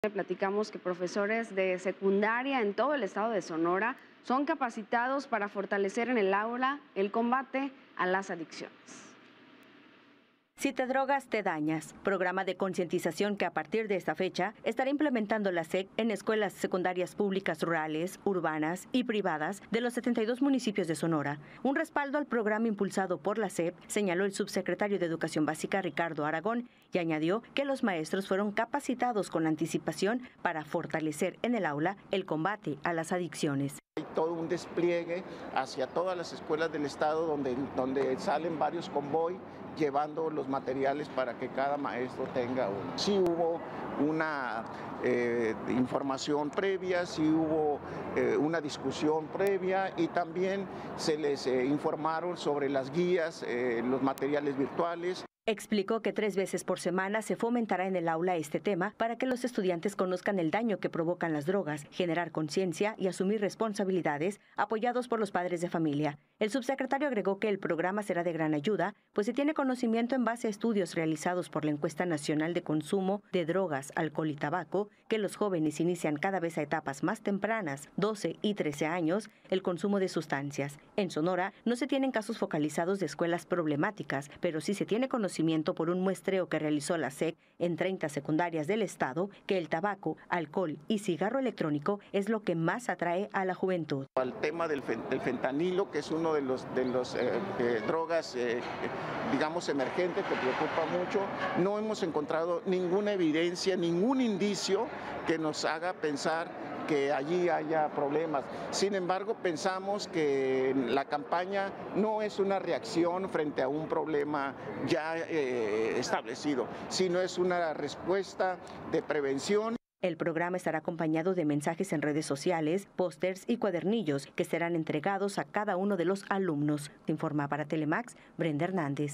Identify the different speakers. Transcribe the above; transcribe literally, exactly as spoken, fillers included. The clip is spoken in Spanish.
Speaker 1: Platicamos que profesores de secundaria en todo el estado de Sonora son capacitados para fortalecer en el aula el combate a las adicciones.
Speaker 2: Si te drogas, te dañas. Programa de concientización que a partir de esta fecha estará implementando la S E C en escuelas secundarias públicas rurales, urbanas y privadas de los setenta y dos municipios de Sonora. Un respaldo al programa impulsado por la S E P, señaló el subsecretario de Educación Básica Ricardo Aragón, y añadió que los maestros fueron capacitados con anticipación para fortalecer en el aula el combate a las adicciones.
Speaker 3: Hay todo un despliegue hacia todas las escuelas del estado donde, donde salen varios convoy llevando los materiales para que cada maestro tenga uno. Sí hubo una eh, información previa, sí hubo eh, una discusión previa y también se les eh, informaron sobre las guías, eh, los materiales virtuales.
Speaker 2: Explicó que tres veces por semana se fomentará en el aula este tema para que los estudiantes conozcan el daño que provocan las drogas, generar conciencia y asumir responsabilidades, apoyados por los padres de familia. El subsecretario agregó que el programa será de gran ayuda, pues se tiene conocimiento en base a estudios realizados por la Encuesta Nacional de Consumo de Drogas, Alcohol y Tabaco, que los jóvenes inician cada vez a etapas más tempranas, doce y trece años, el consumo de sustancias. En Sonora no se tienen casos focalizados de escuelas problemáticas, pero sí se tiene conocimiento por un muestreo que realizó la S E C en treinta secundarias del estado, que el tabaco, alcohol y cigarro electrónico es lo que más atrae a la juventud.
Speaker 3: Al tema del, del fentanilo, que es uno de los de los eh, eh, drogas, eh, digamos, emergentes que preocupa mucho, no hemos encontrado ninguna evidencia, ningún indicio que nos haga pensar que allí haya problemas. Sin embargo, pensamos que la campaña no es una reacción frente a un problema ya eh, establecido, sino es una respuesta de prevención.
Speaker 2: El programa estará acompañado de mensajes en redes sociales, pósters y cuadernillos que serán entregados a cada uno de los alumnos. Informa para Telemax, Brenda Hernández.